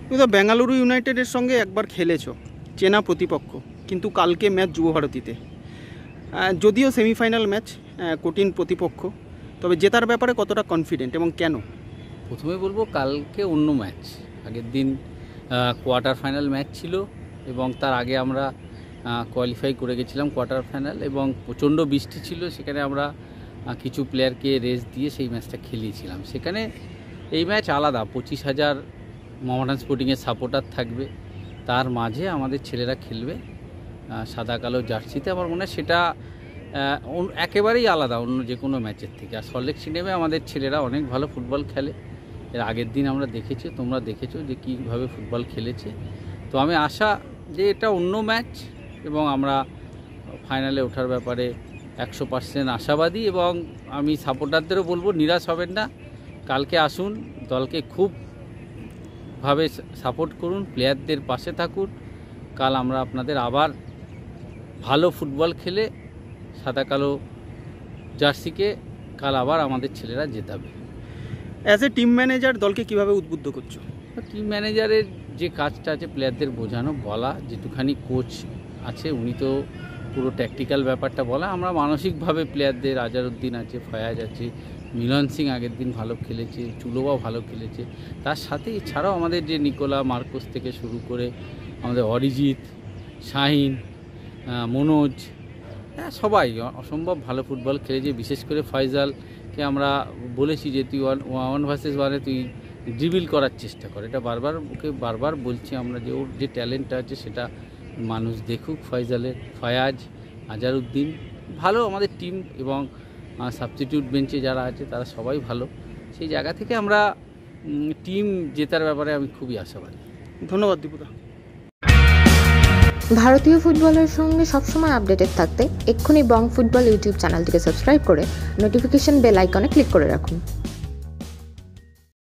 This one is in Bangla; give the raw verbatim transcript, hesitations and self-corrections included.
তুমি তো বেঙ্গালুরু ইউনাইটেডের সঙ্গে একবার খেলেছো, চেনা প্রতিপক্ষ, কিন্তু কালকে ম্যাচ যুবভারতীতে, যদিও সেমিফাইনাল ম্যাচ, কঠিন প্রতিপক্ষ, তবে জেতার ব্যাপারে কতটা কনফিডেন্ট এবং কেন? প্রথমে বলবো কালকে অন্য ম্যাচ। আগের দিন কোয়ার্টার ফাইনাল ম্যাচ ছিল এবং তার আগে আমরা কোয়ালিফাই করে গেছিলাম কোয়ার্টার ফাইনাল, এবং প্রচণ্ড বৃষ্টি ছিল, সেখানে আমরা কিছু প্লেয়ারকে রেস্ট দিয়ে সেই ম্যাচটা খেলিয়েছিলাম। সেখানে এই ম্যাচ আলাদা, পঁচিশ হাজার মোহামেডান স্পোর্টিংয়ের সাপোর্টার থাকবে, তার মাঝে আমাদের ছেলেরা খেলবে সাদা কালো জার্সিতে। আমার মনে হয় সেটা একেবারেই আলাদা অন্য যে কোনো ম্যাচের থেকে। আর সল্টলেক স্টেডিয়ামে আমাদের ছেলেরা অনেক ভালো ফুটবল খেলে, এর আগের দিন আমরা দেখেছি, তোমরা দেখেছো যে কীভাবে ফুটবল খেলেছে। তো আমি আশা যে এটা অন্য ম্যাচ এবং আমরা ফাইনালে ওঠার ব্যাপারে একশো পার্সেন্ট আশাবাদী, এবং আমি সাপোর্টারদেরও বলবো নিরাশ হবেন না, কালকে আসুন, দলকে খুবভাবে সাপোর্ট করুন, প্লেয়ারদের পাশে থাকুন। কাল আমরা আপনাদের আবার ভালো ফুটবল খেলে সাদা কালো জার্সিকে কাল আবার আমাদের ছেলেরা জেতাবে। অ্যাজ এ টিম ম্যানেজার দলকে কিভাবে উদ্বুদ্ধ করছো? টিম ম্যানেজারের যে কাজটা আছে প্লেয়ারদের বোঝানো, বলা, যেটুখানি কোচ আছে উনি তো পুরো ট্যাকটিক্যাল ব্যাপারটা বলা, আমরা মানসিকভাবে প্লেয়ারদের, আজারউদ্দিন আছে, ফয়াজ আছে, মিলন সিং আগের দিন ভালো খেলেছে, চুলোবাও ভালো খেলেছে, তার সাথে এছাড়াও আমাদের যে নিকোলা মার্কোস থেকে শুরু করে আমাদের অরিজিৎ, শাহিন, মনোজ, হ্যাঁ সবাই অসম্ভব ভালো ফুটবল খেলেছে। বিশেষ করে ফয়জালকে আমরা বলেছি যে তুই ওয়ান ওয়ান ভার্সেস ওয়ানে তুই ড্রিবল করার চেষ্টা কর, এটা বারবার ওকে বারবার বলছি আমরা যে ওর যে ট্যালেন্টটা আছে সেটা মানুষ দেখুক। ফয়জালের, ফয়াজ, আজারউদ্দিন ভালো আমাদের টিম, এবং সাবস্টিটিউট বেঞ্চে যারা আছে তারা সবাই ভালো। সেই জায়গা থেকে আমরা টিম জেতার ব্যাপারে আমি খুবই আশাবাদী। ধন্যবাদ দীপুদা। ভারতীয় ফুটবলের সঙ্গে সবসময় আপডেটেড থাকতে এক্ষুনি বং ফুটবল ইউটিউব চ্যানেলটিকে সাবস্ক্রাইব করে নোটিফিকেশন বেল আইকনে ক্লিক করে রাখুন।